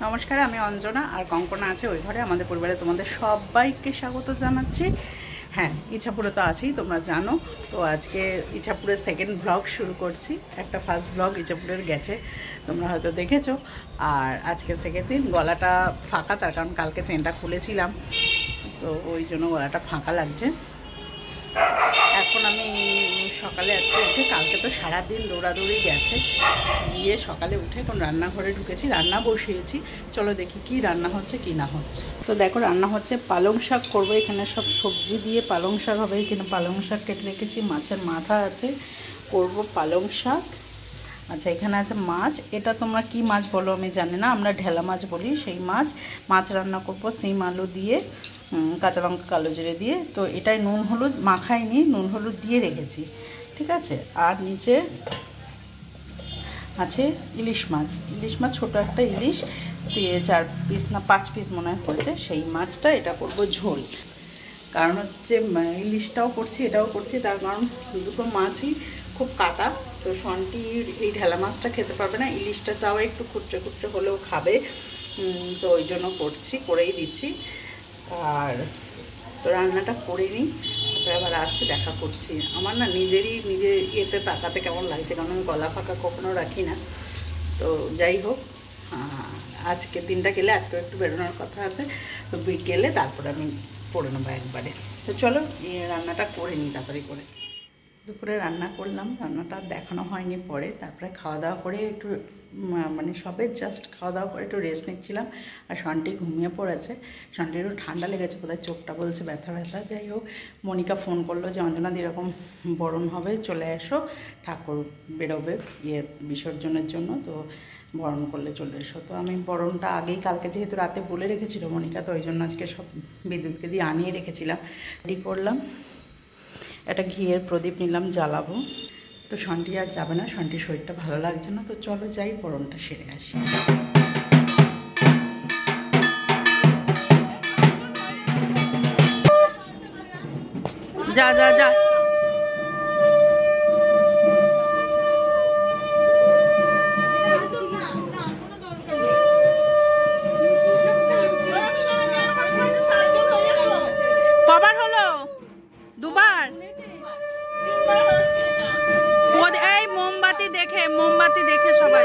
নমস্কার, আমি অঞ্জনা আর কঙ্কনা আছে ওই ঘরে। আমাদের পরিবারে তোমাদের সবাইকে স্বাগত জানাচ্ছি। হ্যাঁ, ইছাপুরে তো আছেই, তোমরা জানো। তো আজকে ইছাপুরের সেকেন্ড ব্লগ শুরু করছি। একটা ফার্স্ট ব্লগ ইছাপুরের গেছে, তোমরা হয়তো দেখেছো। আর আজকে সেকেন্ড দিন। গলাটা ফাঁকা, তার কারণ কালকে চেনটা খুলেছিলাম, তো ওই জন্য গলাটা ফাঁকা লাগছে। এখন আমি সকালে আজকে উঠে, কালকে তো সারাদিন দৌড়াদৌড়ি গেছে, গিয়ে সকালে উঠে এখন রান্নাঘরে ঢুকেছি, রান্না বসিয়েছি। চলো দেখি কি রান্না হচ্ছে কি না হচ্ছে। তো দেখো, রান্না হচ্ছে পালং শাক করবো। এখানে সব সবজি দিয়ে পালং শাক হবে। এখানে পালং শাক কেটে রেখেছি, মাছের মাথা আছে, করব পালং শাক। আচ্ছা, এখানে আছে মাছ। এটা তোমরা কি মাছ বলো আমি জানি না, আমরা ঢেলা মাছ বলি। সেই মাছ রান্না করব সিম আলু দিয়ে, কাঁচা লঙ্কা কালো জিরে দিয়ে। তো এটাই নুন হলুদ মাখাইনি, নুন হলুদ দিয়ে রেখেছি, ঠিক আছে। আর নিচে আছে ইলিশ মাছ, ছোটো একটা ইলিশ, 4 পিস না 5 পিস মনে হয় হয়েছে। সেই মাছটা এটা করব ঝোল। কারণ হচ্ছে ইলিশটাও করছি, এটাও করছি, তার কারণ দুটো মাছই খুব কাটা। তো সন্টি এই ঢেলা মাছটা খেতে পারবে না, ইলিশটা তাও একটু খুচরো খুচরো হলেও খাবে। তো ওই জন্য করেই দিচ্ছি। আর তো রান্নাটা করে নিই, তারপরে আবার আসছে দেখা করছি। আমার না নিজের ইয়েতে তাকাতে কেমন লাগছে, কারণ আমি গলা ফাঁকা কখনো রাখি না। তো যাই হোক, আজকে দিনটা গেলে, আজকেও একটু বেরোনোর কথা আছে, তো গেলে তারপরে আমি পড়ে নেবো একবারে। তো চলো রান্নাটা করে নিই তাড়াতাড়ি করে। দুপুরে রান্না করলাম, রান্নাটা দেখানো হয়নি পরে। তারপরে খাওয়া দাওয়া করে একটু মানে সবে জাস্ট খাওয়া দাওয়া করে একটু রেস্ট নিচ্ছিলাম। আর সন্টি ঘুমিয়ে পড়েছে। সন্টির একটু ঠান্ডা লেগেছে, বোধহয় চোখটা বলছে ব্যথা। যাই হোক, মনিকা ফোন করলো যে অঞ্জনাদি এরকম বরণ হবে, চলে এসো, ঠাকুর বেরোবে বিসর্জনের জন্য, তো বরণ করলে চলে এসো। তো আমি বরণটা আগেই কালকে যেহেতু রাতে বলে রেখেছিল মনিকা, তো ওই জন্য আজকে সব বিদ্যুৎকে দিয়ে আনিয়ে রেখেছিলাম, রেডি করলাম। একটা ঘিয়ের প্রদীপ নিলাম, জ্বালাবো। তো সন্টি আর যাবে না, সন্টির শরীরটা ভালো লাগছে না। তো চলো যাই, বরণটা সেরে আসি। যা যা যা। কবার হলো? দুবার। এই মোমবাতি দেখে সবাই।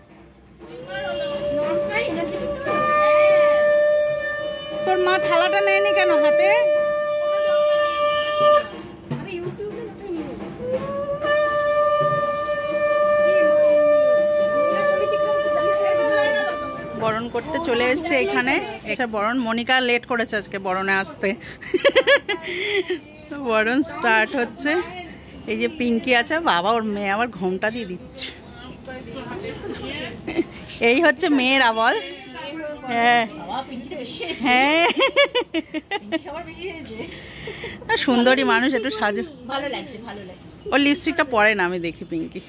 তোর মা থালাটা নেয়নি কেন হাতে? বরণ করতে চলে এসছে এখানে। আচ্ছা, বরণ মনিকা লেট করেছে আজকে বরণে আসতে। বরণ স্টার্ট হচ্ছে। এই যে পিঙ্কি আছে, বাবা ওর মেয়ে আবার ঘোমটা দিয়ে দিচ্ছে। এই হচ্ছে মেয়ের আবল। হ্যাঁ হ্যাঁ, সুন্দরী মানুষ, একটু সাজু। ওর লিপস্টিকটা পরে না, আমি দেখি পিঙ্কি।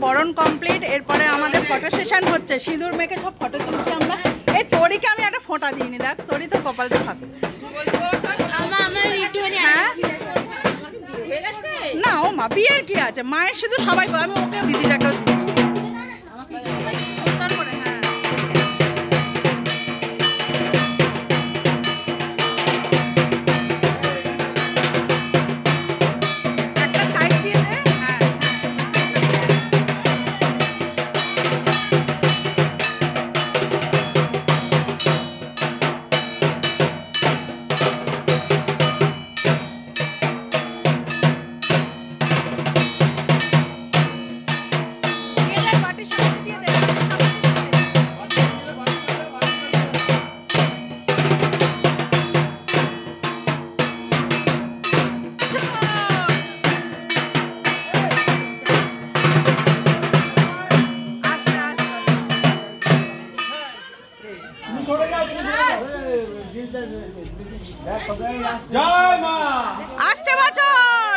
বরণ কমপ্লিট, এরপরে আমাদের ফটো সেশন হচ্ছে, সিঁদুর মেখে সব ফটো তুলছি আমরা। এই তরিকে আমি একটা ফোঁটা দিইনি, দেখ তরি তো কপালটা ফাঁকা। না ও মা বিয়ের কি আছে, মায়ের শুধু সবাই, আমি ওকে দিদিটাকেও দিই। তারপরে হ্যাঁ একটা সাইড দিয়ে দে। হ্যাঁ আসছে বছর।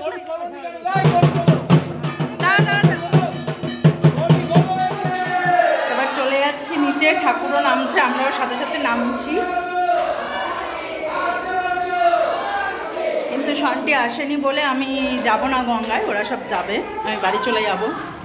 এবার চলে যাচ্ছি নিচে, ঠাকুরও নামছে, আমরাও সাথে সাথে নামছি। কিন্তু শান্তি আসেনি বলে আমি যাব না গঙ্গায়, ওরা সব যাবে, আমি বাড়ি চলে যাব।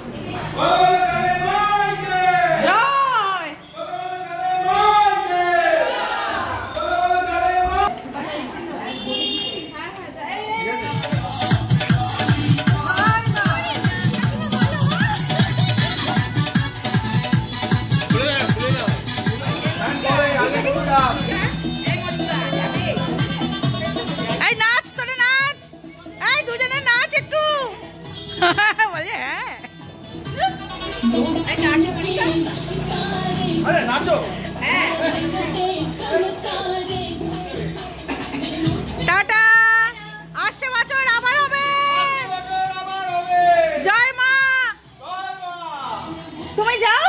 টাটা, আসছে বছর আবার হবে। জয় মা, তুমি যাও।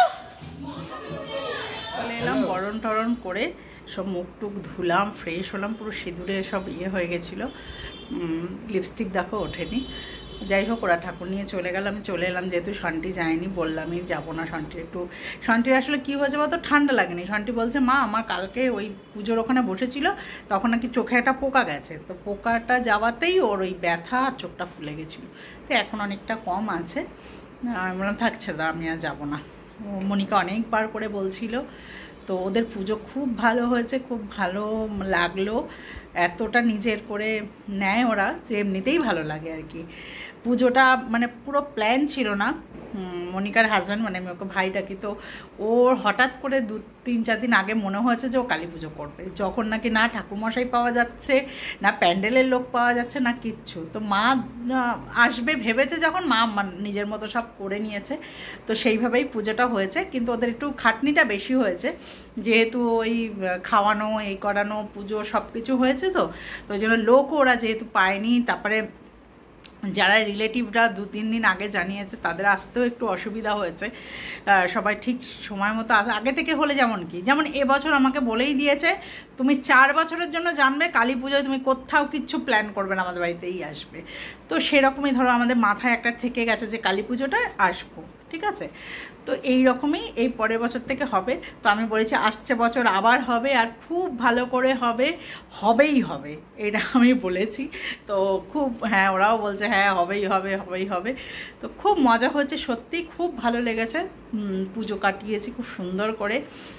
চলে এলাম, বরণ টরণ করে সব মুখ টুক ধুলাম, ফ্রেশ হলাম, পুরো সিঁদুরে সব ইয়ে হয়ে গেছিলো, লিপস্টিক দেখো ওঠেনি। যাই হোক, ওরা ঠাকুর নিয়ে চলে গেল, আমি চলে এলাম, যেহেতু শান্তি যায়নি, বললামই যাবো না। শান্তির আসলে কী হয়েছে বলতো, ঠান্ডা লাগেনি। শান্তি বলছে মা আমার কালকে ওই পুজোর ওখানে বসেছিল, তখন নাকি চোখে একটা পোকা গেছে, তো পোকাটা যাওয়াতেই ওর ওই ব্যথা আর চোখটা ফুলে গেছিলো, তো এখন অনেকটা কম আছে। আমি বললাম থাকছে দা, আমি আর যাবো না। মনিকা অনেকবার করে বলছিল। তো ওদের পুজো খুব ভালো হয়েছে, খুব ভালো লাগলো, এতটা নিজের করে নেয় ওরা যে এমনিতেই ভালো লাগে আর কি। পুজোটা মানে পুরো প্ল্যান ছিল না, মনিকার হাজব্যান্ড মানে আমি ওকে ভাই ডাকি, তো ওর হঠাৎ করে 2-3-4 দিন আগে মনে হয়েছে যে ও কালী পুজো করবে, যখন নাকি না ঠাকুরমশাই পাওয়া যাচ্ছে, না প্যান্ডেলের লোক পাওয়া যাচ্ছে, না কিচ্ছু। তো মা আসবে ভেবেছে, যখন মা নিজের মতো সব করে নিয়েছে, তো সেইভাবেই পুজোটা হয়েছে। কিন্তু ওদের একটু খাটনিটা বেশি হয়েছে, যেহেতু ওই খাওয়ানো, এই করানো, পুজো সব কিছু হয়েছে, তো ওই জন্য লোকও ওরা যেহেতু পায়নি, তারপরে যারা রিলেটিভরা 2-3 দিন আগে জানিয়েছে তাদের আসতেও একটু অসুবিধা হয়েছে। সবাই ঠিক সময় মতো আগে থেকে হলে যেমন এবছর আমাকে বলেই দিয়েছে, তুমি 4 বছরের জন্য জানবে, কালী পুজোয় তুমি কোথাও কিচ্ছু প্ল্যান করবে না, আমাদের বাড়িতেই আসবে। তো সেরকমই ধরো আমাদের মাথায় একটা থেকে গেছে যে কালী পুজোটায় আসবো, ঠিক আছে। তো এই রকমই এই পরের বছর থেকে হবে। তো আমি বলেছি আসছে বছর আবার হবে, আর খুব ভালো করে হবে, হবেই হবে, এটা আমি বলেছি। তো খুব হ্যাঁ, ওরাও বলছে হ্যাঁ হবেই হবে, হবেই হবে। তো খুব মজা হচ্ছে, সত্যি খুব ভালো লেগেছে। পুজো কাটিয়েছি খুব সুন্দর করে।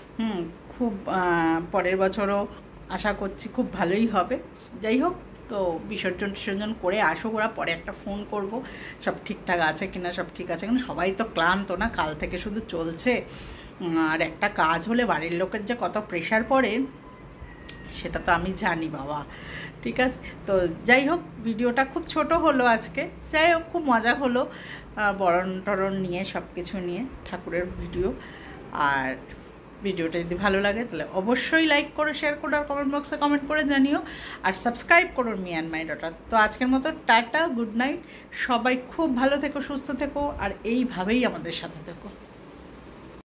খুব পরের বছরও আশা করছি খুব ভালোই হবে। যাই হোক, তো বিসর্জন করে আসো, ওরা পরে একটা ফোন করব সব ঠিকঠাক আছে কিনা, সব ঠিক আছে কিনা। সবাই তো ক্লান্ত না, কাল থেকে শুধু চলছে, আর একটা কাজ হলে বাড়ির লোকের যে কত প্রেশার পড়ে সেটা তো আমি জানি বাবা, ঠিক আছে। তো যাই হোক, ভিডিওটা খুব ছোট হলো আজকে, যাই হোক খুব মজা হলো, বরণ টরণ নিয়ে সব কিছু নিয়ে ঠাকুরের ভিডিও। আর ভিডিওটা যদি ভালো লাগে তাহলে অবশ্যই লাইক করো, শেয়ার করো, আর কমেন্ট বক্সে কমেন্ট করে জানিও, আর সাবস্ক্রাইব করো মি অ্যান্ড মাই ডটার। তো আজকের মতো টাটা, গুড নাইট, সবাই খুব ভালো থেকো, সুস্থ থেকো, আর এইভাবেই আমাদের সাথে থেকো।